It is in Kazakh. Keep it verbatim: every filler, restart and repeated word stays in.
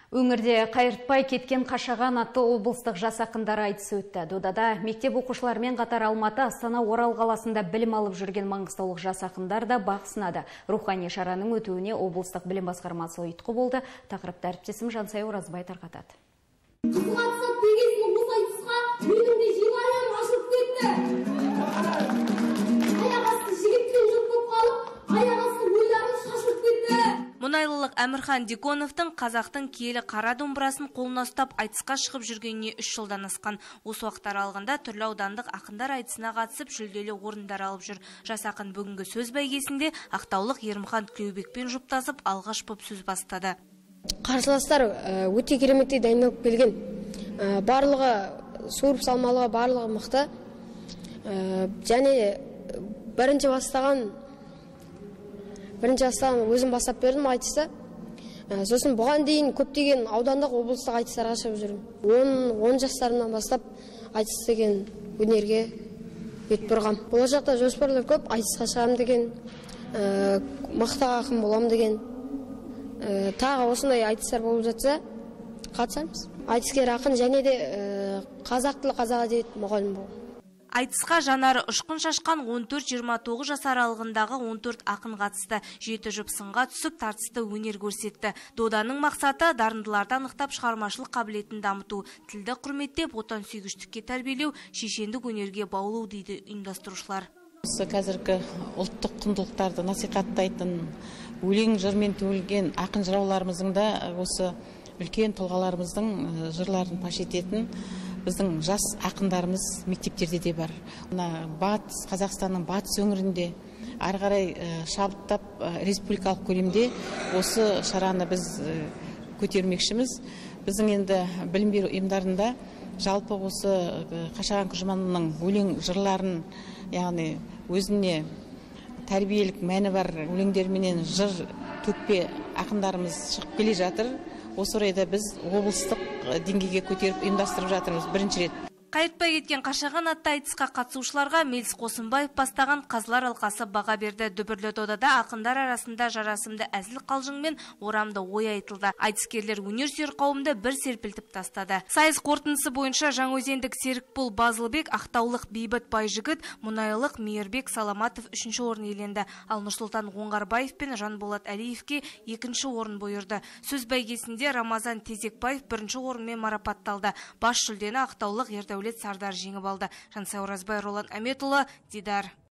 Өңірде қайыртпай кеткен Қашаған атты облыстық жас ақындар айтысы өтті. Додада мектеп оқушыларымен қатар Алматы, Астана, Орал қаласында білім алып жүрген маңғыстаулық жас ақындар да бақ сынады. Рухани шараның өтуіне облыстық білім басқармасы ұйытқы болды. Тақырыпты әріптесім Жансай Оразбай тарқатады. Мұнайлылық Әмірхан Диконовтың қазақтың киелі қара домбырасын қолына ұстап айтысқа шығып жүргеніне үш жылдан асқан. Осы уақыт аралығында түрлі аудандық ақындар айтысына қатысып жүлделі орындар алып жүр. Жас ақын бүгінгі сөз бәйгесінде ақтаулық Ерімхан Тілеубекпен жұптасып алғаш боп сөз бастады. Қарсыластар өте кереметтей дайындалып келген. Барлығы суырып салмалығы барлығы мықты. Және бірінші бастаған Бірінші астаған өзім бастап бердім айтысты. Сосын бұған дейін көптеген аудандық облыстық айтыстарға шығып жүрмін. он жастарымнан бастап айтыс деген өнерге бет бұрғам. Болашақта жоспарлар көп, айтысқа шығам деген, мықты ақын болам деген. Тағы осындай айтыстар болып жатса, қатысамыз. Айтыскер ақын және де қазақ тілі қазақ әдебиеті мұғалімі болам. Айтысқа жанары ұшқын шашқан он төрт жиырма тоғыз жас аралығындағы он төрт ақын қатысты. Жеті жұп сынға түсіп тартысты өнер көрсетті. Доданың мақсаты дарындыларды анықтап шығармашылық қабілетін дамыту, тілді құрметтеп, отан сүйгіштікке тәрбиелеу, шешендік өнерге баулу дейді ұйымдастырушылар. Осы қазіргі ұлттық құндылықтарды насихаттайтын, өлең жырмен төгілген ақын жырауларымыздың да осы үлкен тұлғаларымыздың жырларын паш ететін біздің жас ақындарымыз мектептерде де бар. Батыс, Қазақстанның батыс өңірінде ары қарай шабыттап республикалық көлемде осы шараны біз көтермекшіміз. Біздің енді білім беру ұйымдарында жалпы осы Қашаған Күржіманның өлең жырларын, яғни өзіне тәрбиелік мәні бар өлеңдерменен жыр төкпе ақындарымыз шығып келе жатыр. Осы орайда біз облыстық деңгейге көтеріп ұйымдастырып жатырмыз бірінші рет. Қайыртпай кеткен Қашаған атты айтысқа қатысушыларға Меліс Қосынбаев бастаған қазылар алқасы баға берді. Дүбірлі додада ақындар арасында жарасымды әзіл қалжың мен орамды ой айтылды. Айтыскерлер өнер сүйер қауымды бір серпілтіп тастады. Сайыс қорытындысы бойынша жаңаөзендік Серікбол Базылбек, ақтаулық Бейбіт Байжігіт, мұнайлық Мейірбек Саламатов үшінші орын иеленді. Ал Нұрсұлтан Оңғарбаев пен Жанболат Әлиевке екінші орын бұйырды. Сөз бәйгесінде Рамазан Тезекбаев бірінші орынмен марапатталды. Бас жүлдені ақтаулық Ердәулет Сардар жеңіп алды. Жансай Оразбай, Ролан Әметұлы, Дидар.